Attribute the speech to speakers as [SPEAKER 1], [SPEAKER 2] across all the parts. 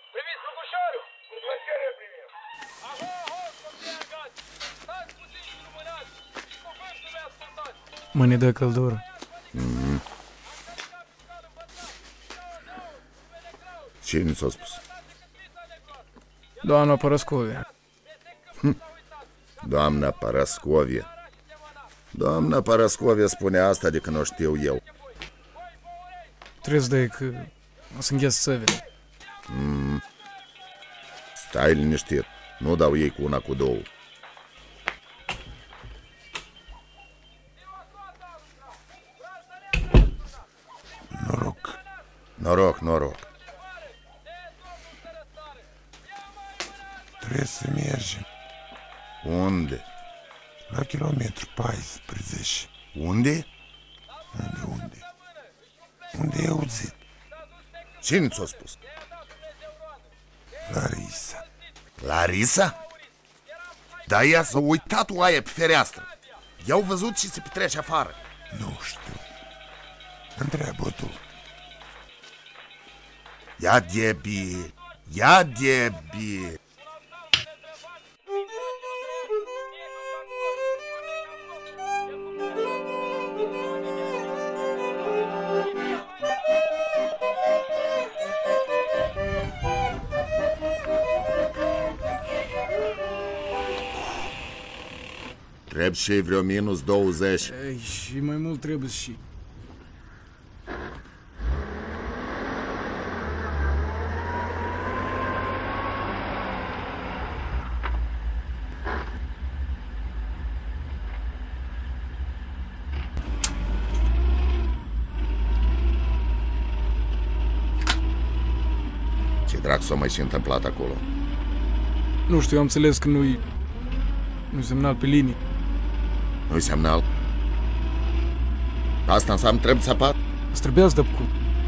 [SPEAKER 1] Priviți Lugușorul! Cu plăcere primim! Aho, aho, copii argați! Stați puțin și lumânați! Cuvântul mi-a ascultat!
[SPEAKER 2] Mă ne dă căldură.
[SPEAKER 3] Cine ți-a spus?
[SPEAKER 2] Doamna Parascovia.
[SPEAKER 3] Doamna Parascovia. Doamna Parascovia spune asta de când o știu eu.
[SPEAKER 2] Trebuie să dai că o să îngheț săvile.
[SPEAKER 3] Stai liniștit. Nu dau ei cu una, cu două.
[SPEAKER 4] Noroc.
[SPEAKER 3] Noroc, noroc.
[SPEAKER 4] Trebuie să mergem
[SPEAKER 3] Unde?
[SPEAKER 4] la kilometru 14.
[SPEAKER 3] Unde?
[SPEAKER 4] Unde? Unde e auzit?
[SPEAKER 3] Cine ți-a spus?
[SPEAKER 4] Larisa.
[SPEAKER 3] Larisa? Da, ea s-a uitat oaie pe fereastră. I-au văzut ce se petrece afară.
[SPEAKER 4] Nu știu. Întreabă tu.
[SPEAKER 3] Ia de bine, ia de bine. Trebuie și vreo minus 20.
[SPEAKER 2] Ei, și mai mult trebuie și...
[SPEAKER 3] Ce dracu s-a mai și întâmplat acolo?
[SPEAKER 2] Nu știu, am înțeles că nu-i semnal pe linie.
[SPEAKER 3] Nu-i semnal? Asta înseamnă trebuie să apar?
[SPEAKER 2] Îți trebuia să dă cu...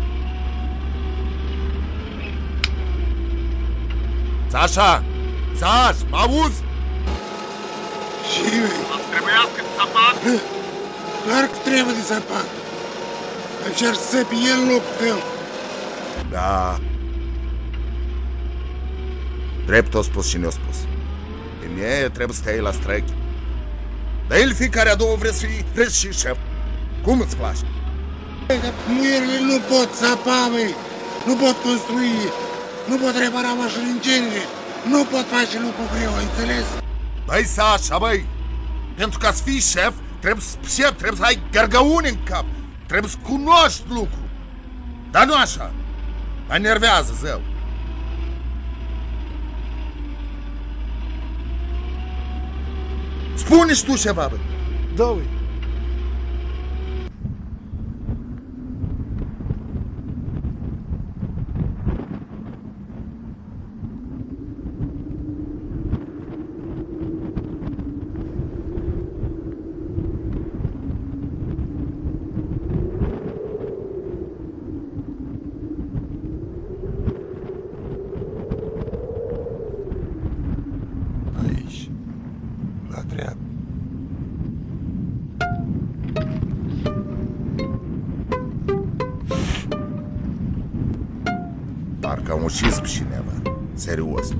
[SPEAKER 3] Sașa! Saș, mă auzi?
[SPEAKER 4] Și
[SPEAKER 1] Îți trebuiască să apar?
[SPEAKER 4] clar că trebuie de săpat. Încerc să săpi el în locul tău.
[SPEAKER 3] Da. Drept o spus și ne-o spus. Pe mie trebuie să te iei la străchi. Dar el fiecare a două vreți și șef. Cum îți place?
[SPEAKER 4] Muierile nu pot săpa, măi. Nu pot construi. Nu pot repara mașini în genere. Nu pot face lucruri greu, ai înțeles?
[SPEAKER 3] Băi, Sașa, băi, pentru ca să fii șef, trebuie să pricepi, trebuie să ai gărgăuni în cap, trebuie să cunoști lucru. Dar nu așa. Mă enervează, zău. Spune și tu ceva, bă.
[SPEAKER 2] Da, ui.
[SPEAKER 4] Aici. La dreapta.
[SPEAKER 3] Parcă am ucis pe cineva. Serios.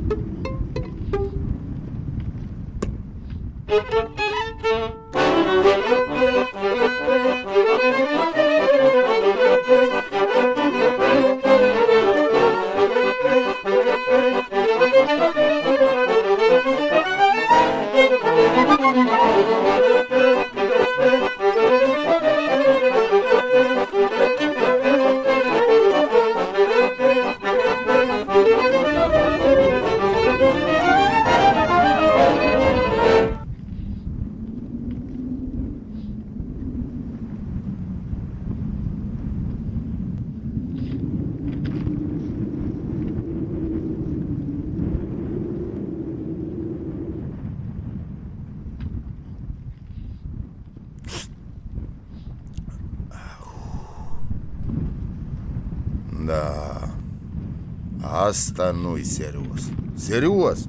[SPEAKER 3] Da, asta nu-i serios. Serios.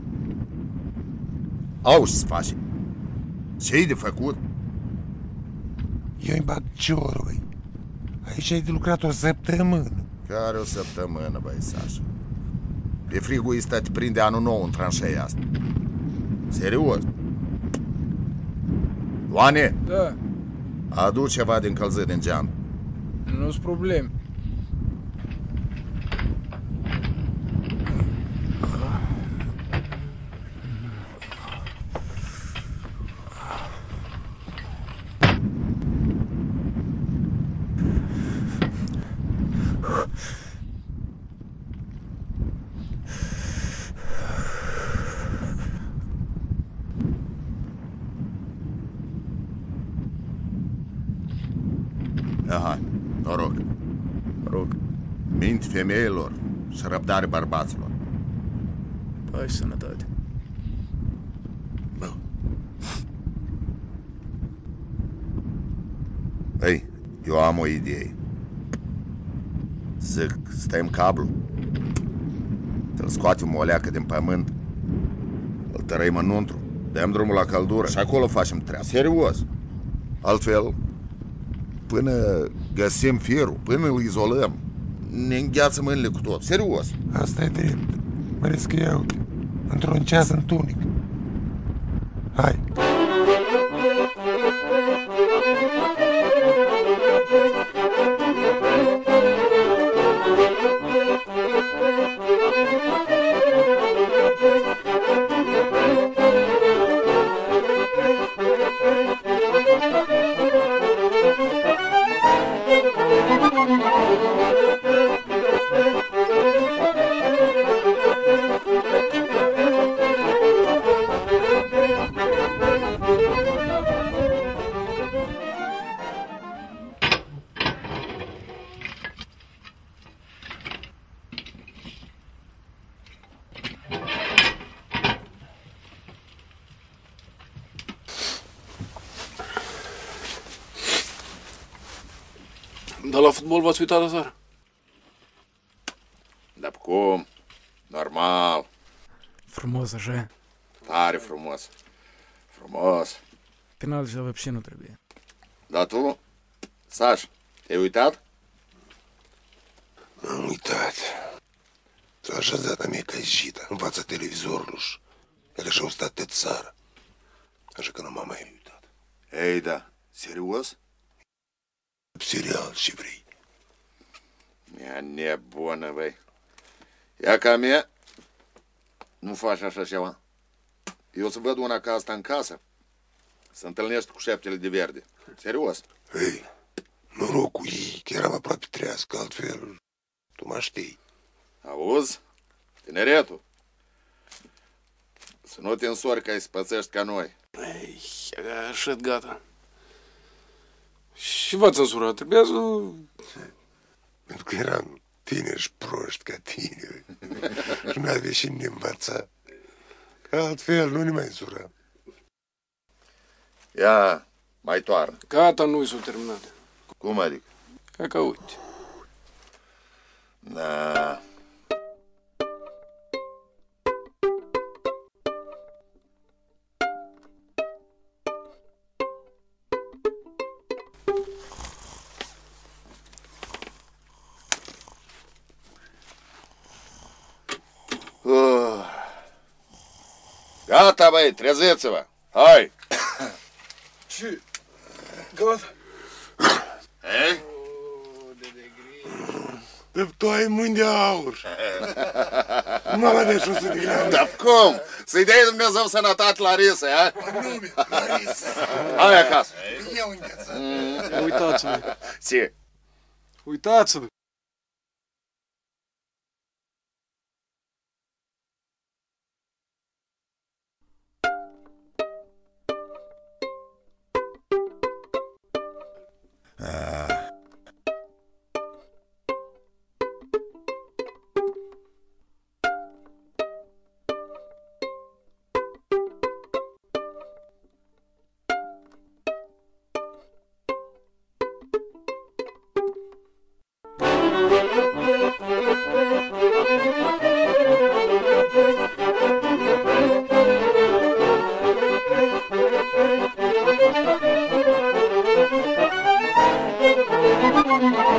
[SPEAKER 3] Auzi ce-ți faci? Ce-i de făcut?
[SPEAKER 4] Eu îi bag ciorul, băi. Aici ai de lucrat o săptămână.
[SPEAKER 3] Care o săptămână, băi, Sașa? Pe frigul ăsta te prinde anul nou în tranșeia asta. Serios. Ioane,
[SPEAKER 2] Da,
[SPEAKER 3] adu ceva de încălzit din geam.
[SPEAKER 2] nu-s probleme.
[SPEAKER 3] Aha, noroc.
[SPEAKER 2] Rog,
[SPEAKER 3] Minte femeilor și răbdare bărbaților.
[SPEAKER 2] pace și sănătate.
[SPEAKER 3] Ei, eu am o idee. Zic, stăm cablu. Îl scoatem o leacă din pământ. Îl tărăim înăuntru. Dăm drumul la căldură și acolo facem treaba. Serios. Altfel, până găsim firul, până îl izolăm, ne îngheață mâinile cu tot. Serios.
[SPEAKER 4] Asta e drept. Mă riscă într-un ceas întunec. Hai.
[SPEAKER 5] Dar la fotbal v-ați uitat aseară?
[SPEAKER 3] Dar cum? Normal.
[SPEAKER 2] Frumos așa.
[SPEAKER 3] Tare frumos. Frumos.
[SPEAKER 2] Penal și вообще nu trebuie.
[SPEAKER 3] Dar tu, Saș, te-ai uitat?
[SPEAKER 6] Am uitat. S-a așezat amica ieșită în fața televizorului și el așa-au stat tot țara. Așa că nu m-am mai uitat.
[SPEAKER 3] Ei, da. Serios?
[SPEAKER 6] Serial și vrei.
[SPEAKER 3] Ea nebună, băi. Ia ca mea, nu faci așa ceva. Eu să văd una ca asta în casă, să întâlnești cu șeptele de verde. Serios.
[SPEAKER 6] Ei, norocul ei, că eram aproape trească, altfel tu mă știi.
[SPEAKER 3] Auzi? Tineretul. Să nu te însori că ai spățești ca noi.
[SPEAKER 5] Ei, așa gata. Și v-ați însurat, trebuia să...
[SPEAKER 6] Pentru că eram tineri și proști ca tine. Și n-avea și ne învăța. Că altfel nu ne mai însuram.
[SPEAKER 3] Ia, mai toarnă.
[SPEAKER 5] Gata, nu-i s-o terminat.
[SPEAKER 3] Cum adică?
[SPEAKER 5] Hai că uite.
[SPEAKER 3] Da. Gata, băi, treziți-vă! Hai!
[SPEAKER 5] Ce? Gata?
[SPEAKER 3] Ei?
[SPEAKER 6] Dar tu ai mâini de aur. Mama de sus de grea.
[SPEAKER 3] Dar cum? Să-i dai Dumnezeu sănătate la risă, a?
[SPEAKER 6] Nume, Larisa.
[SPEAKER 3] Hai acasă!
[SPEAKER 6] Eu îngheță.
[SPEAKER 5] Uitați-vă.
[SPEAKER 3] Ce?
[SPEAKER 5] Uitați-vă.
[SPEAKER 7] Thank you.